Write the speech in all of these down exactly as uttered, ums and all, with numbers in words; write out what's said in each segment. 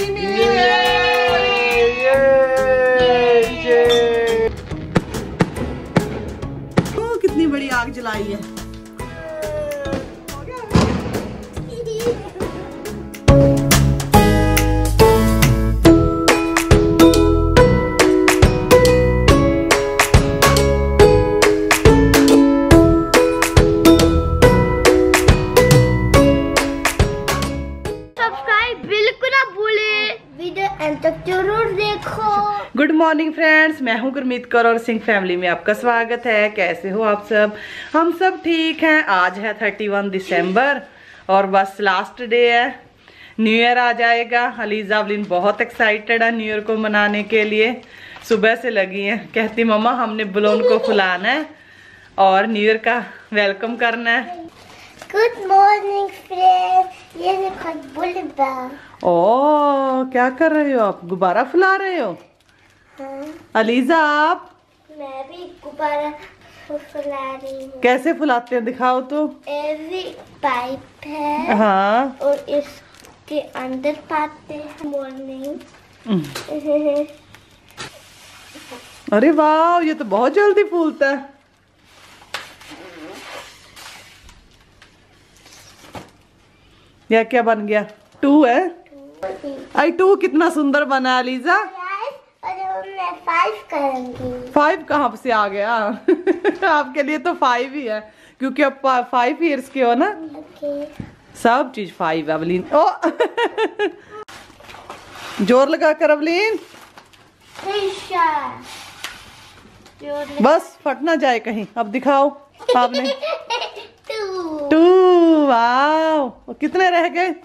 Happy new year. कितनी बड़ी आग जलाई है। जरूर देखो। गुड मॉर्निंग फ्रेंड्स, मैं हूं गुरमीत कौर और सिंह फैमिली में आपका स्वागत है। कैसे हो आप सब? हम सब ठीक हैं। आज है इकतीस दिसंबर और बस लास्ट डे है, न्यू ईयर आ जाएगा। अलीजा अवलिन बहुत एक्साइटेड है न्यू ईयर को मनाने के लिए। सुबह से लगी है, कहती मम्मा हमने बलून को फुलाना है और न्यू ईयर का वेलकम करना है। गुड मॉर्निंग फ्रेंड्स, ये देखो बुलबा। ओ क्या कर रहे हो आप? गुब्बारा फुला रहे हो? हाँ। अलीजा आप? मैं भी गुब्बारा फुला रही हूँ। कैसे फुलाते हो दिखाओ तो। एवी पाइप है। हाँ। और इसके अंदर पाते हैं मॉर्निंग। अरे वाह, ये तो बहुत जल्दी फूलता है। यह क्या बन गया? टू है। आई टू कितना सुंदर बना अलीजा। और मैं फाइव करूंगी। फाइव कहाँ से आ गया? आपके लिए तो फाइव ही है क्योंकि अब फाइव इयर्स के हो ना। okay. सब चीज फाइव है अवलीन। ओ जोर लगा कर अवलीन, बस फट ना जाए कहीं। अब दिखाओ आपने। टू। टू। वाह, कितने रह गए?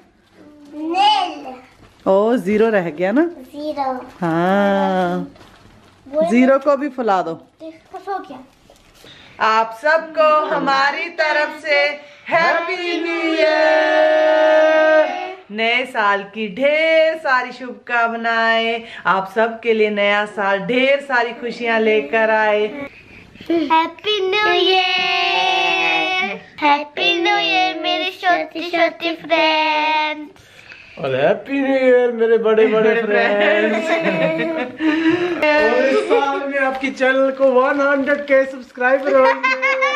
ओ जीरो रह गया ना। जीरो। हाँ, जीरो को भी फुला दो। हो गया। आप सबको हमारी तरफ से हैप्पी न्यू ईयर। नए साल की ढेर सारी शुभकामनाएं। आप सबके लिए नया साल ढेर सारी खुशियां लेकर आए। Happy new year. Happy new year मेरे छोटे छोटे फ्रेंड्स। और हैप्पी न्यू ईयर मेरे बड़े बड़े फ्रेंड्स। और इस साल में आपकी चैनल को सौ के सब्सक्राइबर होंगे।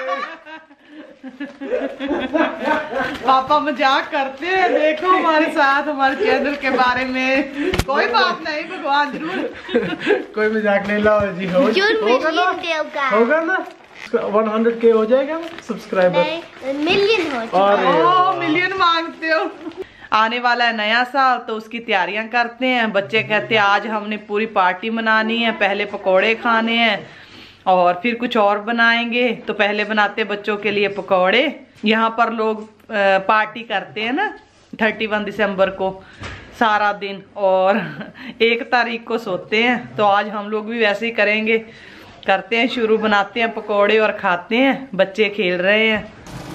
पापा मजाक करते हैं, देखो हमारे साथ हमारे चैनल के बारे में। कोई बात नहीं, भगवान जरूर। कोई मजाक नहीं। लाओ जी, हो होगा ना, होगा ना सौ के हो जाएगा सब्सक्राइबर। मिलियन हो। ओ मिलियन मांगते हो। आने वाला है नया साल तो उसकी तैयारियां करते हैं। बच्चे कहते हैं आज हमने पूरी पार्टी मनानी है, पहले पकोड़े खाने हैं और फिर कुछ और बनाएंगे। तो पहले बनाते बच्चों के लिए पकोड़े। यहाँ पर लोग पार्टी करते हैं ना इकतीस दिसंबर को सारा दिन और एक तारीख को सोते हैं। तो आज हम लोग भी वैसे ही करेंगे, करते हैं शुरू, बनाते हैं पकोड़े और खाते हैं। बच्चे खेल रहे हैं।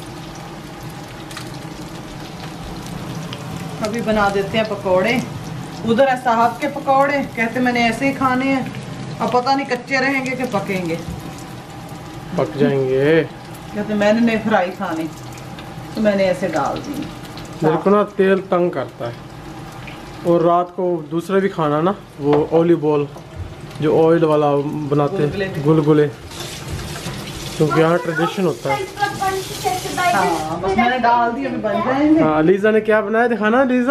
अभी बना देते हैं पकोड़े। उधर है साहब के पकोड़े, कहते मैंने ऐसे ही खाने हैं। अब पता नहीं कच्चे रहेंगे कि पकेंगे। पक जाएंगे। कहते मैंने नहीं फ्राई खाने, तो मैंने ऐसे डाल दी। मेरे को ना तेल तंग करता है। और रात को दूसरा भी खाना ना, वो ओलिव ऑयल जो ऑयल वाला बनाते हैं, गुलगुले, क्योंकि यहाँ ट्रेडिशन होता है। हाँ, बस मैंने डाल दी, अभी बन जाएंगे। हाँ, अलीजा ने क्या बनाया दिखाना अलीजा।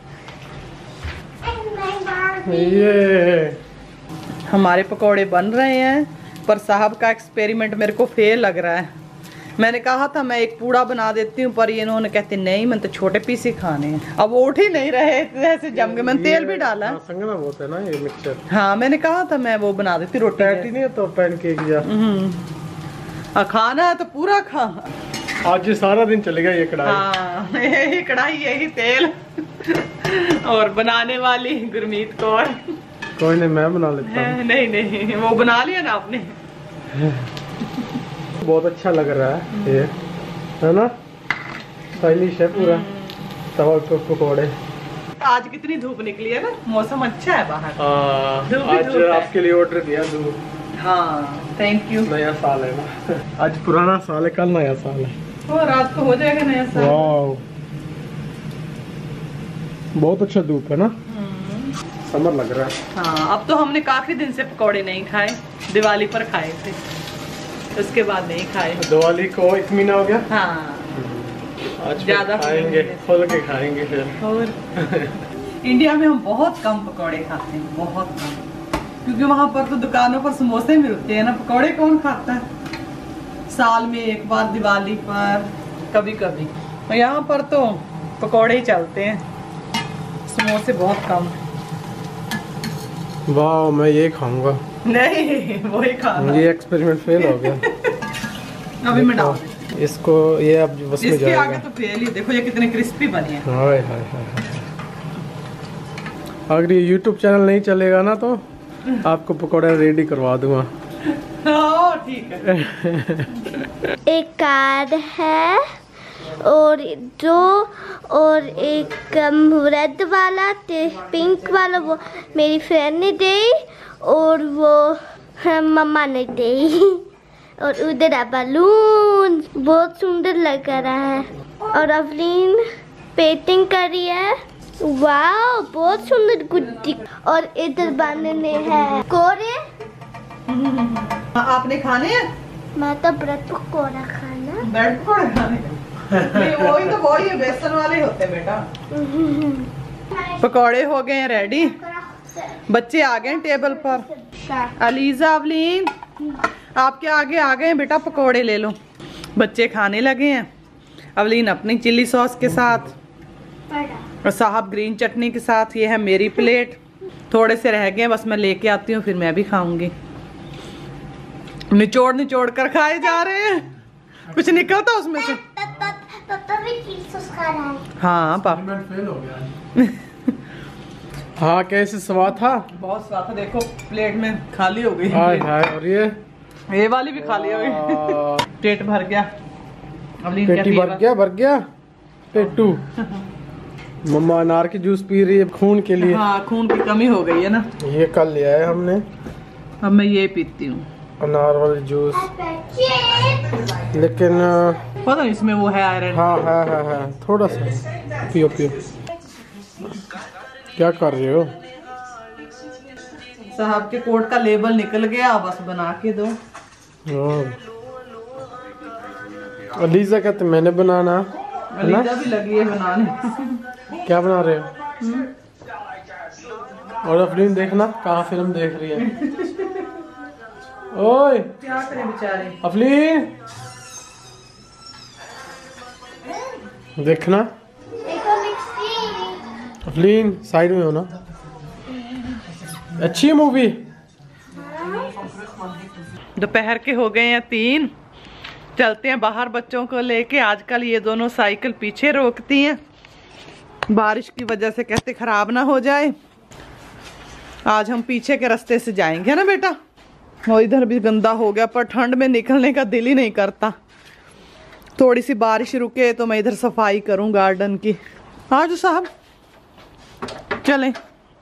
ये हमारे पकोड़े बन रहे हैं, पर साहब का एक्सपेरिमेंट मेरे को फेल लग रहा है। मैंने कहा था मैं एक पूड़ा बना देती हूँ, पर ये इन्होंने कहते नहीं मैंने तो छोटे पीस ही खाने हैं। अब वो उठ ही नहीं रहे, ऐसे जम के। मैंने तेल भी डाला। हाँ, संगना बहुत है ना ये मिक्सचर। हाँ, मैंने कहा था मैं वो बना देती रोटी। पैटी नहीं तो पैनकेक या खाना है तो पूरा खा। आज ये सारा दिन चलेगा ये कढ़ाई। हाँ, यही कढ़ाई यही तेल और बनाने वाली गुरमीत कौर। कोई नहीं, मैं बना लेता हूँ। नहीं नहीं, वो बना लिया ना आपने। बहुत अच्छा लग रहा है ये, है ना, स्टाइलिश है पूरा। तवा पे पकौड़े। आज कितनी धूप निकली है ना, मौसम अच्छा है बाहर। हाँ, आज आपके लिए ऑर्डर दिया धूप। हाँ, थैंक यू। नया साल है ना, आज पुराना साल है, कल नया साल है। और रात को हो जाएगा नया साल। वाह, बहुत अच्छा धूप है ना। समर लग रहा है। हाँ, अब तो हमने काफी दिन से पकौड़े नहीं खाए, दिवाली पर खाए थे, उसके बाद नहीं खाए। दिवाली को एक महीना हो गया। हाँ, आज ज्यादा खाएंगे, खोल के खाएंगे फिर। और इंडिया में हम बहुत कम पकौड़े खाते हैं, बहुत कम, क्योंकि वहाँ पर तो दुकानों पर समोसे मिलते हैं ना, पकौड़े कौन खाता है? साल में एक बार दिवाली पर कभी कभी। और यहाँ पर तो पकौड़े ही चलते हैं, समोसे बहुत कम। वाह, मैं ये खाऊंगा। नहीं, वही खाना। ये एक्सपेरिमेंट फेल हो गया। अभी मैं डाल इसको, ये अब बस में इसके जाएगा। आगे तो फेल ही। देखो ये कितने क्रिस्पी बने हैं। हाय हाय हाय। अगर ये यूट्यूब चैनल नहीं चलेगा ना तो आपको पकौड़े रेडी करवा दूंगा। हाँ, ठीक है। एक कार है और दो और एक रेड वाला, पिंक वाला वो मेरी फ्रेंड ने दी और वो मम्मा ने दी। और उधर बलून बहुत सुंदर लग रहा है। और अवलीन पेंटिंग कर रही है। वाह, बहुत सुंदर गुड्डी। और इधर बनने हैं कोरे। आपने खाने हैं? मैं तो ब्रेड पकौड़ा खाना। ब्रेड पकौड़े खाने? नहीं, वही तो वही है, बेसन वाले होते हैं बेटा। पकौड़े हो गए हैं रेडी, बच्चे आ गए हैं टेबल पर। अलीजा, अवलीन, आपके आगे आ गए हैं बेटा, पकौड़े ले लो। बच्चे खाने लगे हैं, अवलीन अपनी चिल्ली सॉस के साथ और साहब ग्रीन चटनी के साथ। ये है मेरी प्लेट, थोड़े से रह गए, बस मैं लेके आती हूँ, फिर मैं भी खाऊंगी। निचोड़ निचोड़ कर खाए जा रहे हैं, कुछ निकलता उसमें से। पापा भी चिल्ली सॉस खा रहा है। हाँ पापा। फेल हो गया। हाँ, कैसे स्वाद था? बहुत स्वाद था। देखो प्लेट में खाली हो गई। हाय हाय। और ये ये वाली भी खाली हो गई। पेट भर गया। अवलीन पेटी भर गया, भर गया पेटू। मम्मा अनार की जूस पी रही है खून के लिए। हाँ, खून की कमी हो गई है ना। ये कल लिया है हमने। अब मैं ये पीती हूँ, अनार वाली जूस। लेकिन पता नहीं इसमें वो है आयरन। हाँ हाँ हाँ हाँ, थोड़ा सा पियो पियो। क्या कर रहे हो? साहब के कोट का लेबल निकल गया, बस बना के दो। अलीजा कहते मैंने बनाना। अलीजा भी लगी है बनाने। क्या बना रहे हो? और अफरीन देखना कहाँ फिल्म देख रही है। ओए क्या करे बेचारे। अफलीन देखना। अफलीन साइड में हो ना। अच्छी है मूवी। दोपहर के हो गए हैं तीन, चलते हैं बाहर बच्चों को लेके। आजकल ये दोनों साइकिल पीछे रोकती हैं, बारिश की वजह से कहते खराब ना हो जाए। आज हम पीछे के रास्ते से जाएंगे ना बेटा। और इधर भी गंदा हो गया, पर ठंड में निकलने का दिल ही नहीं करता। थोड़ी सी बारिश रुके तो मैं इधर सफाई करूं गार्डन की। आज साहब चलें।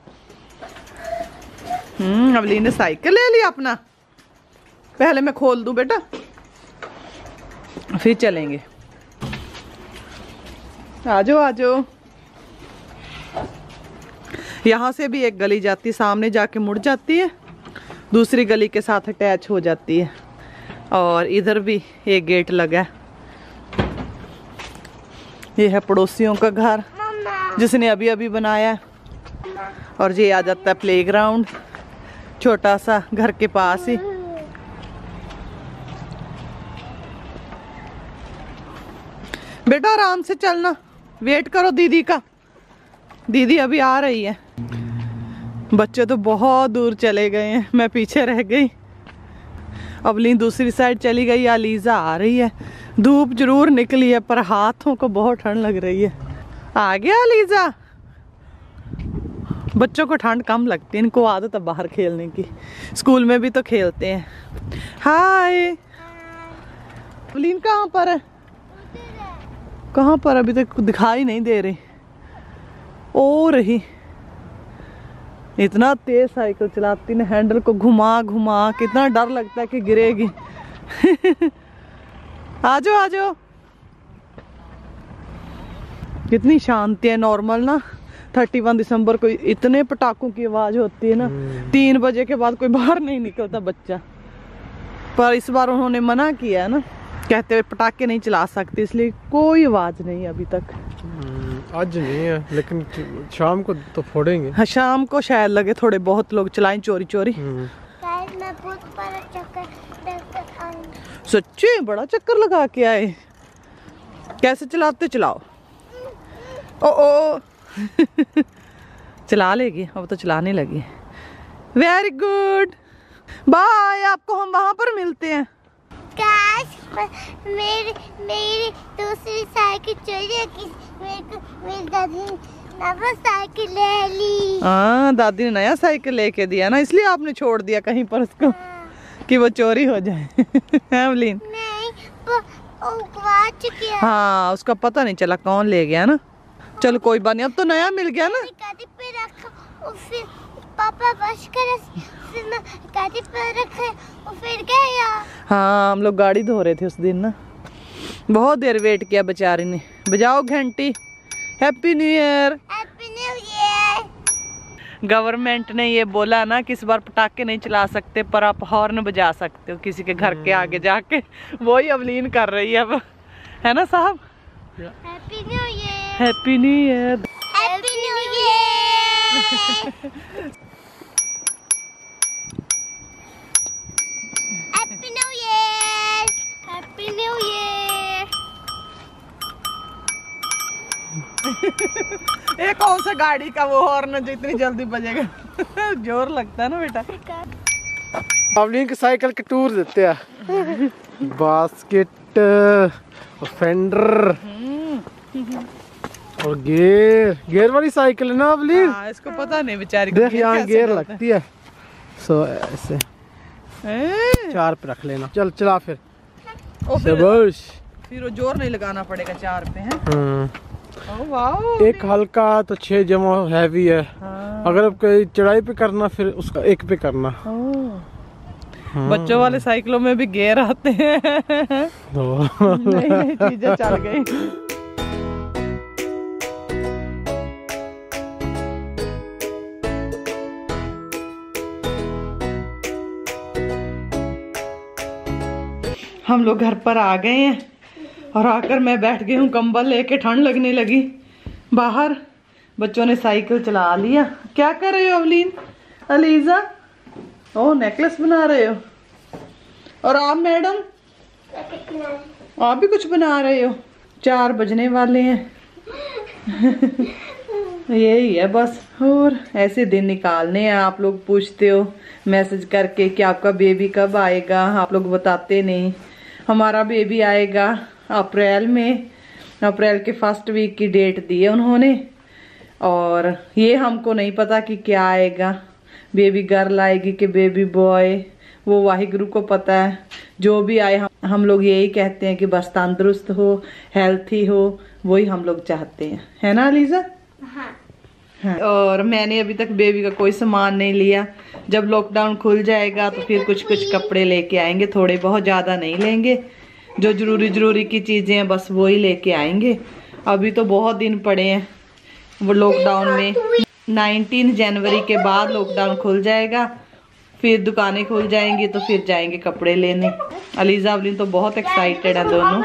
हम्म अवलीन ने साइकिल ले लिया अपना। पहले मैं खोल दूं बेटा, फिर चलेंगे। आजो आजो। यहाँ से भी एक गली जाती, सामने जाके मुड़ जाती है, दूसरी गली के साथ अटैच हो जाती है। और इधर भी एक गेट लगा है। ये है पड़ोसियों का घर जिसने अभी अभी बनाया है। और ये आ जाता है प्लेग्राउंड, छोटा सा घर के पास ही। बेटा आराम से चलना, वेट करो दीदी का, दीदी अभी आ रही है। बच्चे तो बहुत दूर चले गए हैं, मैं पीछे रह गई। अवलीन दूसरी साइड चली गई, अलीजा आ रही है। धूप जरूर निकली है पर हाथों को बहुत ठंड लग रही है। आ गया अलीजा। बच्चों को ठंड कम लगती है, इनको आदत है बाहर खेलने की, स्कूल में भी तो खेलते हैं। हाय अवलीन कहाँ पर है? कहाँ पर? अभी तक दिखाई नहीं दे रही। ओ रही, इतना तेज साइकिल चलाती ना, हैंडल को घुमा घुमा, कितना डर लगता है कि गिरेगी। आजो आजो। कितनी शांति है। नॉर्मल ना थर्टी वन दिसंबर को इतने पटाखों की आवाज होती है ना, तीन बजे के बाद कोई बाहर नहीं निकलता बच्चा। पर इस बार उन्होंने मना किया ना, कहते हुए पटाखे नहीं चला सकते, इसलिए कोई आवाज नहीं अभी तक। आज नहीं है, लेकिन शाम को तो फोड़ेंगे। हाँ, शाम को शायद लगे थोड़े बहुत लोग चलाएं चोरी चोरी। मैं बहुत बड़ा चक्कर लेकर आई। सच्ची बड़ा चक्कर लगा के आए। कैसे चलाते चलाओ। ओ ओ चला लेगी, अब तो चलाने लगी। Very good, bye. आपको हम वहां पर मिलते हैं। काश मेरी मेरी दूसरी साइकिल चोरी की, मेरे को मेरी दादी ने नया साइकिल ले ली। हाँ, दादी ने नया साइकिल लेके दिया ना, इसलिए आपने छोड़ दिया कहीं पर उसको कि वो चोरी हो जाए। एवलीन नहीं, वो गवा चुकी है। हाँ, उसका पता नहीं चला कौन ले गया ना। चलो कोई बात नहीं, अब तो नया मिल गया ना। गाड़ी पे रखा और फिर पापा बस कर, फिर मैं गाड़ी पे रखे और फिर गया। हाँ, हम लोग गाड़ी धो रहे थे उस दिन ना, बहुत देर वेट किया बेचारी ने। बजाओ घंटी। Happy new year. Happy new year. Government ने ये बोला ना कि इस बार पटाखे नहीं चला सकते, पर आप हॉर्न बजा सकते हो किसी के घर के आगे जाके। वही अवलीन कर रही है अब, है ना साहब? Happy new year. Happy new year. Happy new year. Happy new year. Happy new year. ये कौन सा गाड़ी का वो हॉर्न जो इतनी जल्दी बजेगा? जोर लगता है ना बेटा। अवलीन की साइकिल के टूर देते हैं। बास्केट, फेंडर और गियर। गियर वाली साइकिल है ना अवलीन? हाँ, इसको पता नहीं बेचारी को। देख यहाँ गियर लगती है। सो ऐसे ए? चार पे रख लेना। चल चला फिर। ओ, फिर, शाबाश। फिर वो जोर नहीं लगाना पड़ेगा चार पे है। हम्म। ओ वाओ। एक हल्का तो छह जमा हैवी है। हाँ। अगर अब कोई चढ़ाई पे करना फिर उसका एक पे करना। हाँ। बच्चों वाले साइकिलों में भी गियर आते हैं। नई नई चीजें चल गई। हम लोग घर पर आ गए हैं और आकर मैं बैठ गई हूँ कंबल लेके, ठंड लगने लगी बाहर। बच्चों ने साइकिल चला लिया। क्या कर रहे हो अवलीन? अलीजा, ओ नेकलेस बना रहे हो। और आप मैडम, आप भी कुछ बना रहे हो? चार बजने वाले हैं। यही है बस, और ऐसे दिन निकालने हैं। आप लोग पूछते हो मैसेज करके कि आपका बेबी कब आएगा, आप लोग बताते नहीं। हमारा बेबी आएगा अप्रैल में, अप्रैल के फर्स्ट वीक की डेट दी है उन्होंने। और ये हमको नहीं पता कि क्या आएगा, बेबी गर्ल आएगी कि बेबी बॉय, वो वाहिगुरु को पता है। जो भी आए हम, हम लोग यही कहते हैं कि बस तंदुरुस्त हो, हेल्थी हो, वही हम लोग चाहते हैं, है ना अलीजा? हाँ। हाँ। और मैंने अभी तक बेबी का कोई सामान नहीं लिया। जब लॉकडाउन खुल जाएगा तो फिर कुछ कुछ कपड़े लेके आएंगे, थोड़े बहुत ज़्यादा नहीं लेंगे। जो जरूरी जरूरी की चीज़ें हैं बस वो ही लेके आएंगे। अभी तो बहुत दिन पड़े हैं वो लॉकडाउन में। नाइनटीन जनवरी के बाद लॉकडाउन खुल जाएगा, फिर दुकानें खुल जाएंगी तो फिर जाएंगे कपड़े लेने। अलीजा अवलीन तो बहुत एक्साइटेड है दोनों।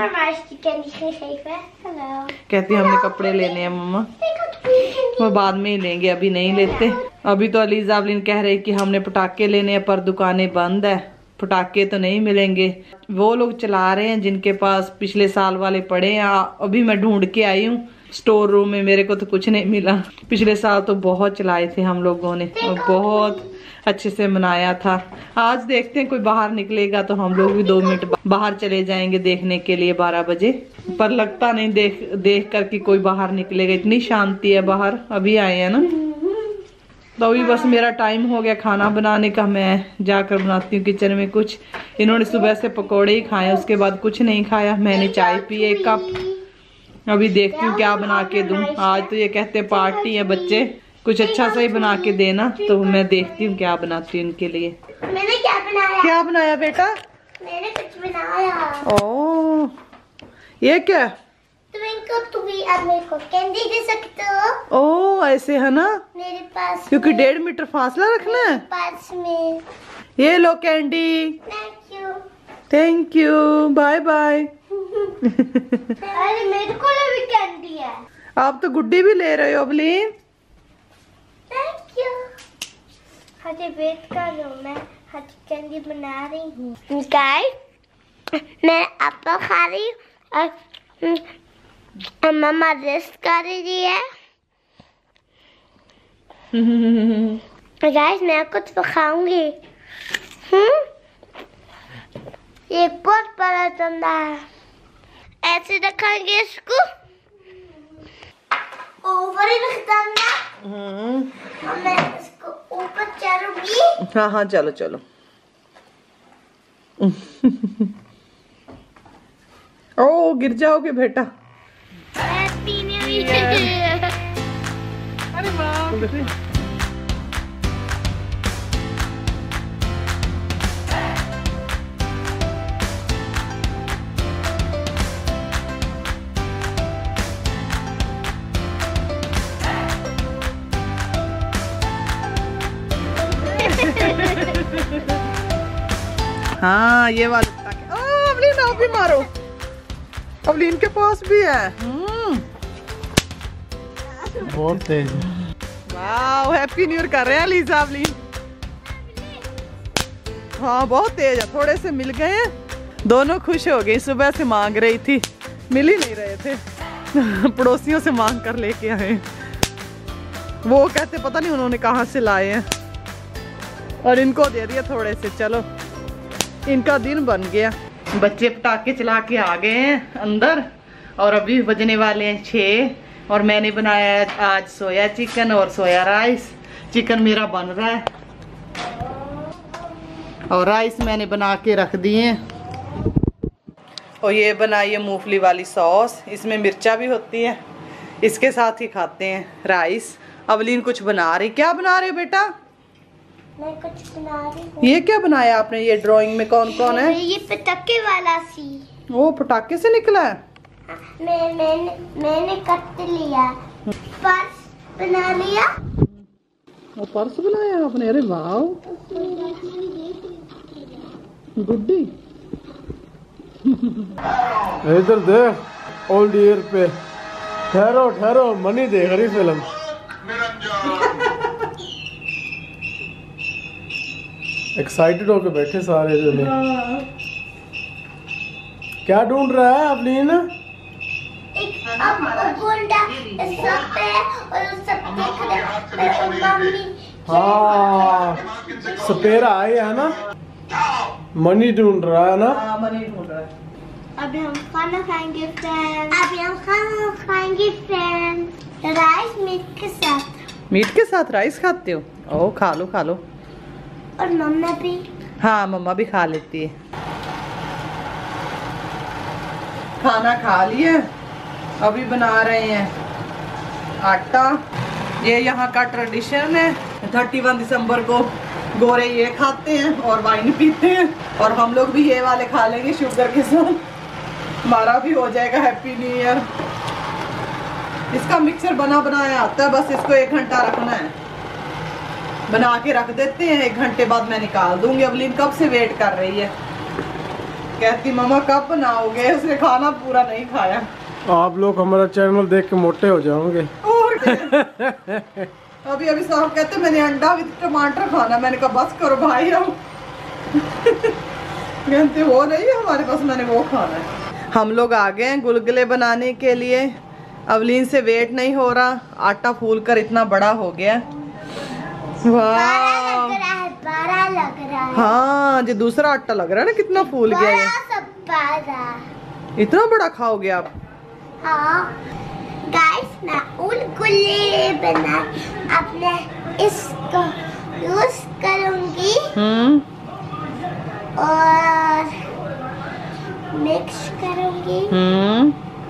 कहती हमने कपड़े लेने हैं मम्मा, वो बाद में ही लेंगे, अभी नहीं लेते। अभी तो अलीजा अवलीन कह रही कि हमने पटाखे लेने हैं पर दुकानें बंद है, पटाखे तो नहीं मिलेंगे। वो लोग चला रहे हैं जिनके पास पिछले साल वाले पड़े हैं। अभी मैं ढूंढ के आई हूँ स्टोर रूम में, मेरे को तो कुछ नहीं मिला। पिछले साल तो बहुत चलाए थे हम लोगों ने और बहुत अच्छे से मनाया था। आज देखते हैं कोई बाहर निकलेगा तो हम लोग भी दो मिनट बाहर चले जाएंगे देखने के लिए बारह बजे। पर लगता नहीं देख देख कर कि कोई बाहर निकलेगा, इतनी शांति है बाहर। अभी आए हैं ना, तो अभी बस मेरा टाइम हो गया खाना बनाने का। मैं जाकर बनाती हूँ किचन में कुछ। इन्होंने सुबह से पकोड़े ही खाए, उसके बाद कुछ नहीं खाया। मैंने चाय पी एक कप। अभी देखती हूँ क्या बना के दूँ। आज तो ये कहते हैं पार्टी है बच्चे, कुछ अच्छा सा ही बना के देना। तो मैं देखती हूँ क्या बनाती हूँ उनके लिए। मैंने क्या बनाया? क्या बनाया बेटा? मैंने कुछ बनाया। ओह, ये क्या? ट्विंकल तो तुम भी अब मेरे को कैंडी दे सकते हो। ओ ऐसे है ना, मेरे पास क्योंकि में- डेढ़ मीटर फासला रखना है। पास में। ये लो candy. Thank you. Thank you, bye bye. अरे मेरे को भी कैंडी है। आप तो गुड्डी भी ले रहे हो अवलीन। Thank you. हजे वेट कर लो, मैं हज कैंडी बना रही हूँ। गाइस मैं एप्पल खा रही हूँ और और मम्मा रेस्ट कर रही है। गाइस मैं कुछ तो खाऊंगी। हम्म ये बहुत बड़ा डंडा है, ऐसे रखेंगे इसको ऊपर ही रख देना और मैं इसको ऊपर चढ़ूंगी। हाँ हाँ चलो चलो। ओ गिर जाओगे बेटा। Happy new year. अरे वाह। हाँ ये वाले पटाखे। ओ अवलीन आप भी मारो, अवलीन के पास भी है। हम्म बहुत तेज है। वाह हैप्पी न्यू ईयर कर रहे हैं लीजा अवलीन। हाँ बहुत तेज है, थोड़े से मिल गए हैं, दोनों खुश हो गई। सुबह से मांग रही थी, मिल ही नहीं रहे थे। पड़ोसियों से मांग कर लेके आए। वो कहते पता नहीं उन्होंने कहाँ से लाए हैं, और इनको दे दिया थोड़े से। चलो इनका दिन बन गया। बच्चे पटाखे चला के आ गए हैं अंदर, और अभी बजने वाले हैं छः। और मैंने बनाया आज सोया चिकन और सोया राइस। चिकन मेरा बन रहा है और राइस मैंने बना के रख दिए। और ये बनाई है मूंगफली वाली सॉस, इसमें मिर्चा भी होती है। इसके साथ ही खाते हैं राइस। अवलीन कुछ बना रही, क्या बना रहे हो बेटा? मैं कुछ बना रही हूँ। ये क्या बनाया आपने? ये ड्राइंग में कौन कौन है? ये पटाखे वाला सी। वो पटाखे से निकला है। मैं मैंने मैंने कट लिया, पर्स बना लिया। वो पर्स बनाया आपने? अरे वाह गुड्डी। इधर देख ओल्ड ईयर पे। ठहरो ठहरो, मनी देख रही फिल्म। एक्साइटेड होके बैठे सारे जने। क्या ढूंढ रहा है अवलीन? एक अब गोल्डा सब पे और उस सब देख रहे और मम्मी। हाँ सपेरा आए है ना, मनी ढूंढ रहा है ना। हाँ मनी ढूंढ रहा है। अभी हम खाना खाएंगे फ्रेंड्स। अभी हम खाना खाएंगे फ्रेंड्स, राइस मीट के साथ। मीट के साथ राइस खाते हो? ओ खा लो खा लो। और मम्मा भी। हाँ मम्मा भी खा लेती है। खाना खा लिया, अभी बना रहे हैं आटा। ये यहाँ का ट्रेडिशन है, थर्टी वन दिसंबर को गोरे ये खाते हैं और वाइन पीते हैं। और हम लोग भी ये वाले खा लेंगे शुगर के साथ, हमारा भी हो जाएगा हैप्पी न्यू ईयर। इसका मिक्सर बना बनाया आता है, बस इसको एक घंटा रखना है। बना के रख देते हैं, एक घंटे बाद मैं निकाल दूंगी। अवलीन कब से वेट कर रही है, कहती मम्मा कब बनाओगे। उसने खाना पूरा नहीं खाया। आप लोग हमारा चैनल देख के मोटे हो जाओगे। और अभी अभी साहब कहते मैंने अंडा विद टमाटर खाना। मैंने कहा बस करो भाई, हम कहते वो नहीं है हमारे पास, मैंने वो खाना है। हम लोग आ गए हैं गुलगुले बनाने के लिए। अवलीन से वेट नहीं हो रहा, आटा फूल कर इतना बड़ा हो गया। वाह लग रहा है, बड़ा लग रहा है। हाँ जो दूसरा आटा लग रहा है ना, कितना फूल गया बड़ा ये। सब बड़ा। इतना बड़ा खाओगे आप? हाँ गाइस मैं गुलगुले बना अपने इसको यूज करूंगी हम्म और मिक्स करूंगी, हम्म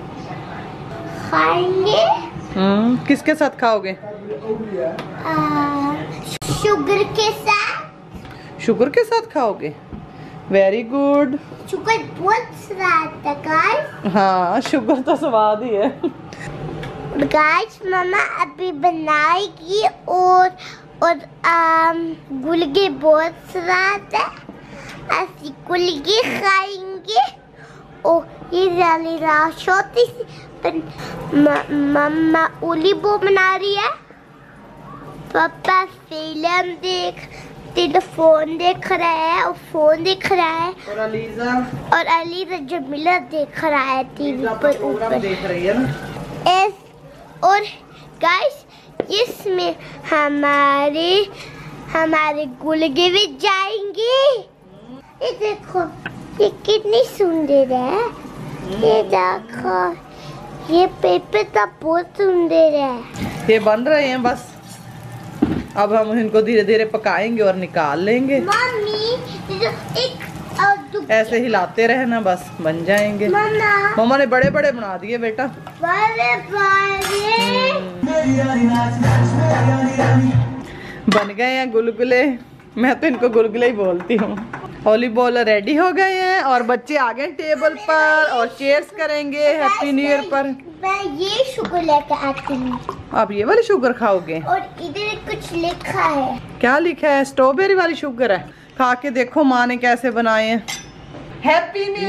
खाएंगे। हम्म किसके साथ खाओगे? आ, शुगर के साथ। शुगर के साथ खाओगे? Very good. शुगर बहुत स्वाद है गाइस। हाँ शुगर तो स्वाद ही है। गाइस मम्मा अभी बनाएगी और और आम गुलगे बहुत स्वाद है, ऐसी गुलगे खाएंगे। ओ ये जाली राश होती मम्मा ओलीबो बना रही है, पापा फिल्म देख टेलीफोन देख रहा है और फोन देख रहा है, और अलीजा और अलीजा जमीला देख रहा है टीवी पर ऊपर देख रही है ना। एस और गाइस इसमें हमारे हमारे गुलगे भी जाएंगे। ये देखो ये कितनी सुंदर है, ये देखो ये पेपर तो बहुत सुंदर है। ये बन रहे हैं बस, अब हम इनको धीरे धीरे पकाएंगे और निकाल लेंगे। मम्मी एक ऐसे हिलाते रहना बस, बन जाएंगे। मम्मा मम्मा ने बड़े बड़े बना दिए बेटा। बड़े बड़े बन गए हैं गुलगुले, मैं तो इनको गुलगुले ही बोलती हूँ। वॉलीबॉल रेडी हो गए हैं और बच्चे आ गए टेबल पर और चेयर्स करेंगे हैप्पी न्यू ईयर पर। मैं ये शुगर लेकर आती हूँ। आप ये वाली शुगर खाओगे? और इधर कुछ लिखा है। क्या लिखा है? स्ट्रॉबेरी वाली शुगर है। खा के देखो माँ ने कैसे बनाए हैं। हैप्पी न्यू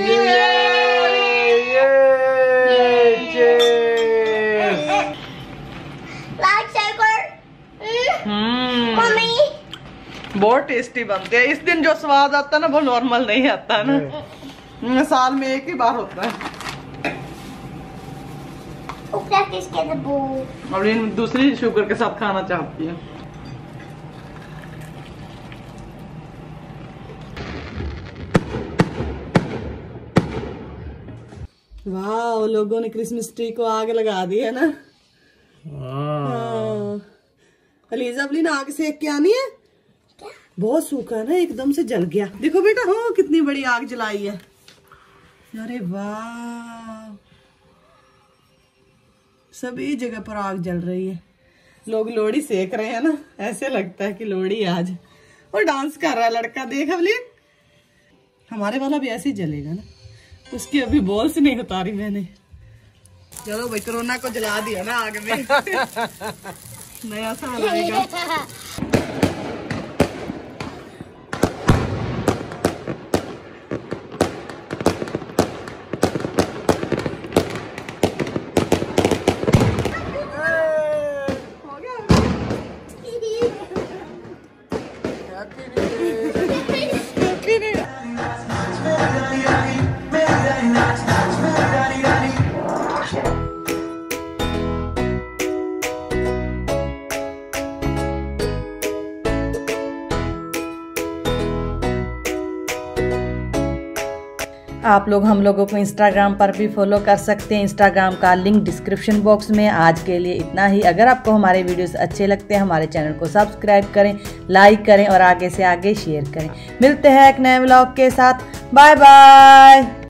मम्मी बहुत टेस्टी बनते हैं। इस दिन जो स्वाद आता है ना वो नॉर्मल नहीं आता ना, साल में एक ही बार होता है। और इन दूसरी शुगर के साथ खाना चाहती है। वाह, लोगों ने क्रिसमस ट्री को आग लगा दी है ना। हाँ। अलीजा अपनी आग सेक के आनी है। बहुत सूखा है ना, एकदम से जल गया। देखो बेटा, हो कितनी बड़ी आग जलाई है। अरे वाह, सभी जगह पर आग जल रही है। लोग लोहड़ी सेक रहे हैं ना, ऐसे लगता है कि लोहड़ी आज। और डांस कर रहा है लड़का, देख अवलीन। हमारे वाला भी ऐसे ही जलेगा ना। उसकी अभी बॉल्स नहीं उतारी मैंने। चलो भाई, कोरोना को जला दिया ना आग में। नया साल आएगा। आप लोग हम लोगों को इंस्टाग्राम पर भी फॉलो कर सकते हैं। इंस्टाग्राम का लिंक डिस्क्रिप्शन बॉक्स में। आज के लिए इतना ही। अगर आपको हमारे वीडियोस अच्छे लगते हैं, हमारे चैनल को सब्सक्राइब करें, लाइक करें और आगे से आगे शेयर करें। मिलते हैं एक नए व्लॉग के साथ। Bye bye.